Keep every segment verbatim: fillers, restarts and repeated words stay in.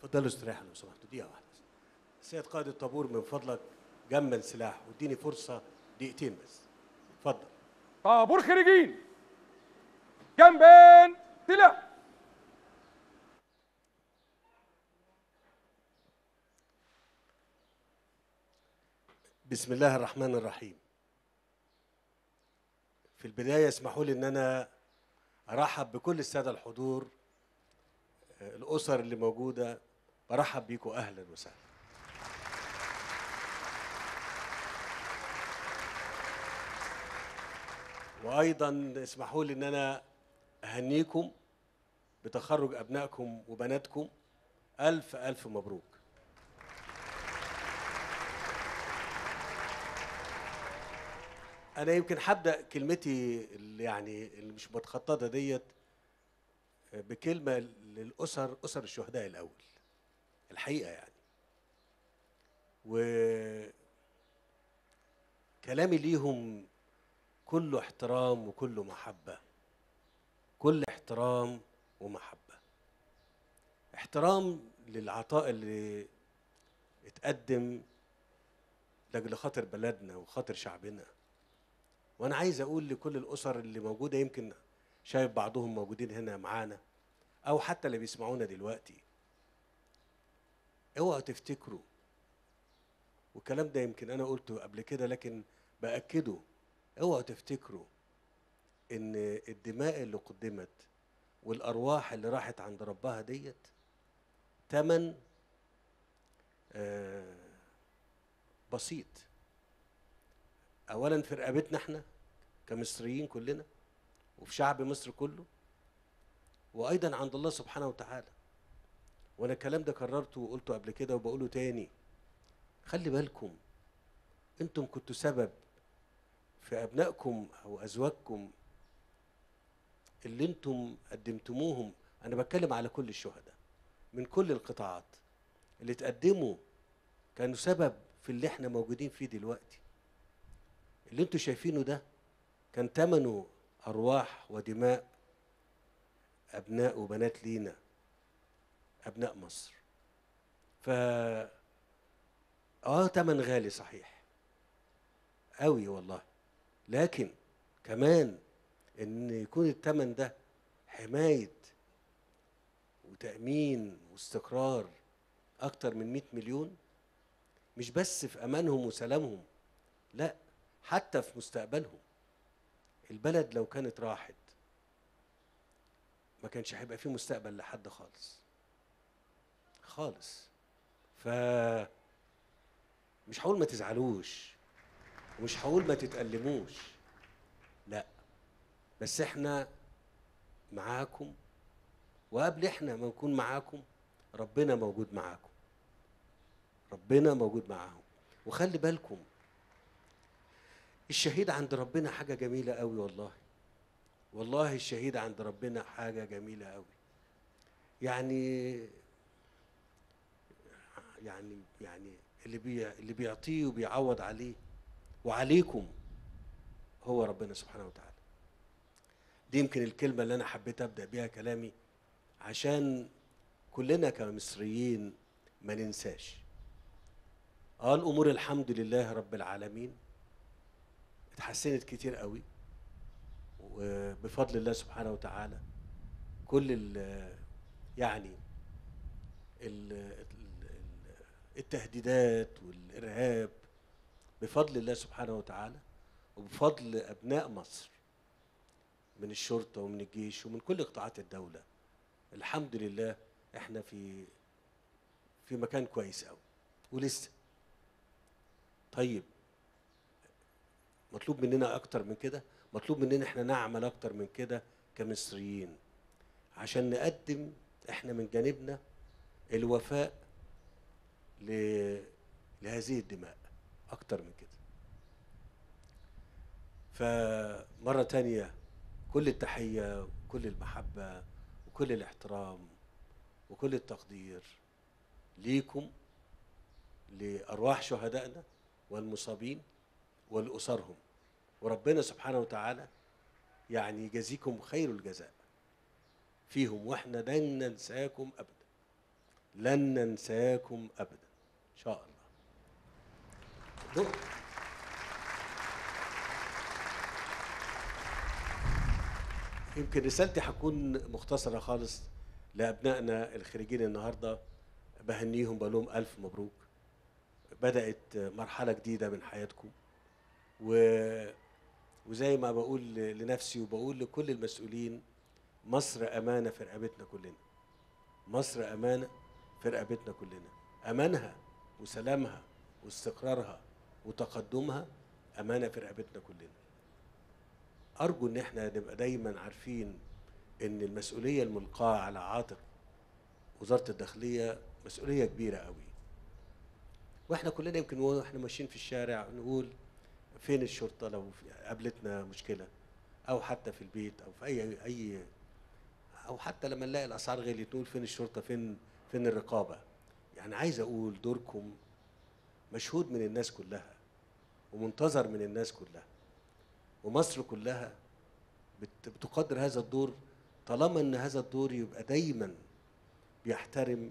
اتفضلوا استريحوا لو سمحتوا دقيقة واحدة. سيد قائد الطابور من فضلك جمل سلاح واديني فرصة دقيقتين بس. اتفضل. طابور خريجين جنبين سلاح. بسم الله الرحمن الرحيم. في البداية اسمحوا لي ان انا ارحب بكل السادة الحضور، الاسر اللي موجودة، برحب بيكم اهلا وسهلا. وايضا اسمحوا لي ان انا اهنيكم بتخرج ابنائكم وبناتكم. الف الف مبروك. انا يمكن هبدا كلمتي اللي يعني اللي مش متخططه ديت بكلمه للاسر، اسر الشهداء الاول الحقيقه يعني. وكلامي ليهم كله احترام وكله محبه، كل احترام ومحبه. احترام للعطاء اللي اتقدم لاجل خاطر بلدنا وخاطر شعبنا. وانا عايز اقول لكل الاسر اللي موجوده، يمكن شايف بعضهم موجودين هنا معانا او حتى اللي بيسمعونا دلوقتي، اوعوا تفتكروا، والكلام ده يمكن انا قلته قبل كده لكن باكده، اوعوا تفتكروا ان الدماء اللي قدمت والارواح اللي راحت عند ربها ديت تمن آه بسيط. اولا في رقبتنا احنا كمصريين كلنا وفي شعب مصر كله، وايضا عند الله سبحانه وتعالى. وانا الكلام ده كررته وقلته قبل كده وبقوله تاني، خلي بالكم انتم كنتوا سبب في ابنائكم او ازواجكم اللي انتم قدمتموهم. انا بتكلم على كل الشهداء من كل القطاعات اللي تقدموا، كانوا سبب في اللي احنا موجودين فيه دلوقتي. اللي انتم شايفينه ده كان ثمنه ارواح ودماء ابناء وبنات لينا، ابناء مصر. ف اه ثمن غالي صحيح قوي والله، لكن كمان ان يكون الثمن ده حمايه وتامين واستقرار اكتر من مئة مليون، مش بس في امانهم وسلامهم، لا حتى في مستقبلهم. البلد لو كانت راحت ما كانش هيبقى فيه مستقبل لحد خالص خالص. ف مش هقول ما تزعلوش ومش هقول ما تتألموش، لا، بس احنا معاكم، وقبل احنا ما نكون معاكم ربنا موجود معاكم، ربنا موجود معاهم. وخلي بالكم الشهيد عند ربنا حاجة جميلة قوي والله، والله الشهيد عند ربنا حاجة جميلة قوي. يعني يعني يعني اللي بي اللي بيعطيه وبيعوض عليه وعليكم هو ربنا سبحانه وتعالى. دي يمكن الكلمة اللي أنا حبيت أبدأ بيها كلامي، عشان كلنا كمصريين ما ننساش. اه الأمور الحمد لله رب العالمين اتحسنت كتير قوي، وبفضل الله سبحانه وتعالى كل ال يعني ال التهديدات والإرهاب بفضل الله سبحانه وتعالى وبفضل أبناء مصر من الشرطة ومن الجيش ومن كل قطاعات الدولة، الحمد لله احنا في في مكان كويس قوي ولسه. طيب مطلوب مننا اكتر من كده، مطلوب مننا احنا نعمل اكتر من كده كمصريين عشان نقدم احنا من جانبنا الوفاء لهذه الدماء اكتر من كده. فمرة تانية كل التحية وكل المحبة وكل الاحترام وكل التقدير ليكم، لأرواح شهدائنا والمصابين ولأسرهم، وربنا سبحانه وتعالى يعني يجازيكم خير الجزاء فيهم، واحنا لن ننساكم أبدا. لن ننساكم ابدا ان شاء الله. دو- يمكن رسالتي هتكون مختصره خالص لابنائنا الخريجين النهارده، بهنيهم بقول لهم الف مبروك، بدات مرحله جديده من حياتكم، و وزي ما بقول لنفسي وبقول لكل المسؤولين، مصر امانه في رقبتنا كلنا. مصر امانه في رقبتنا كلنا، امانها وسلامها واستقرارها وتقدمها امانه في رقبتنا كلنا. ارجو ان احنا نبقى دايما عارفين ان المسؤوليه الملقاه على عاتق وزاره الداخليه مسؤوليه كبيره قوي. واحنا كلنا يمكن واحنا ماشيين في الشارع نقول فين الشرطه لو قابلتنا مشكله، او حتى في البيت او في اي اي او حتى لما نلاقي الاسعار غليت نقول فين الشرطه، فين فين الرقابه. يعني عايز اقول دوركم مشهود من الناس كلها ومنتظر من الناس كلها، ومصر كلها بت- بتقدر هذا الدور، طالما ان هذا الدور يبقى دايما بيحترم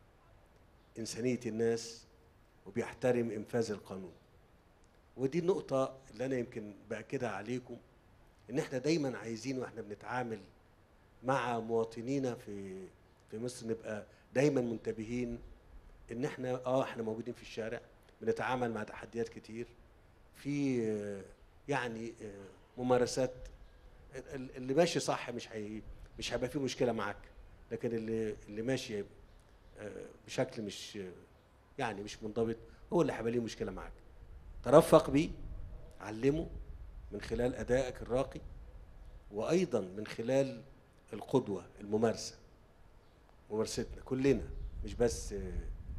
انسانيه الناس وبيحترم انفاذ القانون. ودي النقطه اللي انا يمكن باكدها عليكم، ان احنا دايما عايزين واحنا بنتعامل مع مواطنينا في في مصر نبقى دايما منتبهين ان احنا اه احنا موجودين في الشارع، بنتعامل مع تحديات كتير، في آه، يعني آه، ممارسات. ال- اللي ماشي صح مش هي مش هيبقى فيه مشكله معاك، لكن اللي اللي ماشي آه، بشكل مش آه، يعني مش منضبط هو اللي هيبقى ليه مشكله معاك. ترفق بيه، علمه من خلال ادائك الراقي، وايضا من خلال القدوه، الممارسه، ممارستنا كلنا مش بس آه،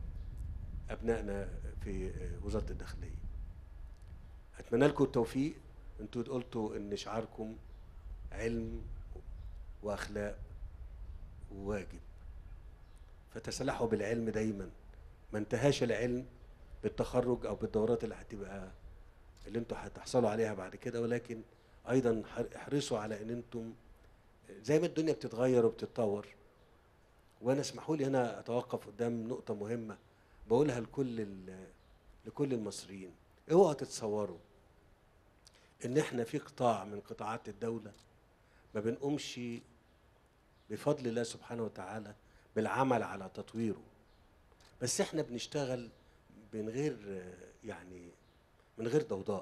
ابنائنا في آه، وزاره الداخليه. اتمنى لكم التوفيق. انتوا قلتوا ان شعاركم علم واخلاق وواجب، فتسلحوا بالعلم دايما، ما انتهاش العلم بالتخرج او بالدورات اللي هتبقى اللي انتوا هتحصلوا عليها بعد كده، ولكن ايضا احرصوا على ان انتم زي ما الدنيا بتتغير وبتتطور. وانا اسمحوا لي هنا اتوقف قدام نقطه مهمه بقولها لكل ال- لكل المصريين. اوعوا تتصوروا ان احنا في قطاع من قطاعات الدوله ما بنقومش بفضل الله سبحانه وتعالى بالعمل على تطويره، بس احنا بنشتغل من غير آه، يعني من غير ضوضاء،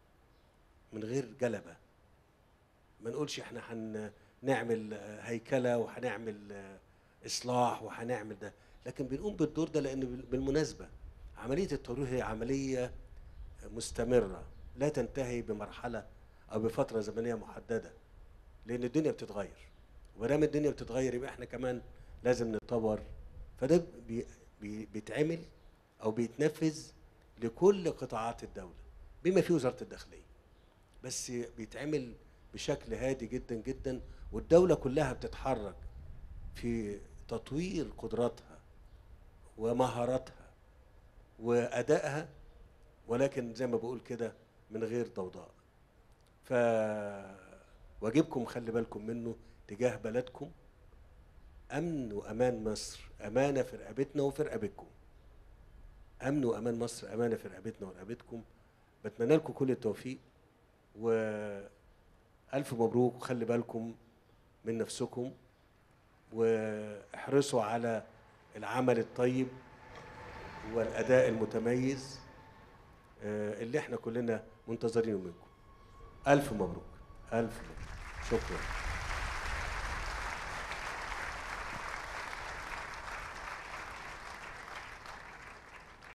من غير جلبه. ما نقولش احنا هنعمل آه، هيكله وهنعمل آه، اصلاح وهنعمل ده، لكن بنقوم بالدور ده لان بال- بالمناسبه عمليه التطوير هي عمليه مستمره لا تنتهي بمرحله او بفتره زمنيه محدده، لان الدنيا بتتغير، ودام الدنيا بتتغير يبقى احنا كمان لازم نتطور. فده بي بي بيتعمل او بيتنفذ لكل قطاعات الدوله بما فيه وزاره الداخليه، بس بيتعمل بشكل هادي جدا جدا، والدوله كلها بتتحرك في تطوير قدراتها ومهاراتها وادائها، ولكن زي ما بقول كده من غير ضوضاء. فواجبكم خلي بالكم منه تجاه بلدكم. امن وامان مصر امانه في رقبتنا وفي رقبتكم. امن وامان مصر امانه في رقبتنا ورقبتكم. بتمنى لكم كل التوفيق، والف مبروك، وخلي بالكم من نفسكم، واحرصوا على العمل الطيب والاداء المتميز آه، اللي احنا كلنا منتظرينه منكم. الف مبروك، الف مبروك، شكرا.